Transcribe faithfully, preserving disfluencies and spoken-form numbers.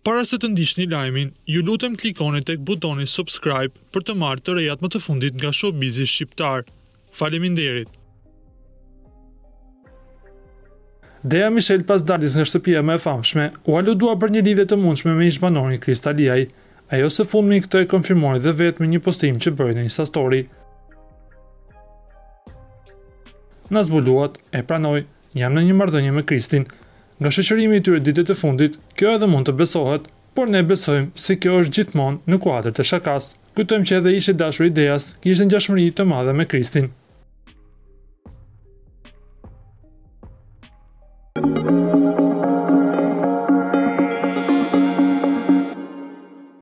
Para se të ndiqni lajmin, ju lutem klikoni tek butoni subscribe për të marrë të rejat më të fundit nga showbizi shqiptar. Faleminderit. Dea Mishel pas daljes nga shtëpia më e famshme, u aludua për një lidhje të mundshme me ish-banorin Kristaliaj. Ajo së fundmi këtë e konfirmoi dhe vetë me një postim që bëri në Insta Story. Na zbuluat, e pranoj, jam në një marrëdhënie me Kristin. Nga shoqërimi i tyre ditët e fundit, kjo edhe mund të besohet, por ne besojmë se kjo është gjithmonë në kuadër të shakas. Kujtojmë që edhe ishi dashur Ideas kishte ngjashmëri të madhe me Kristin.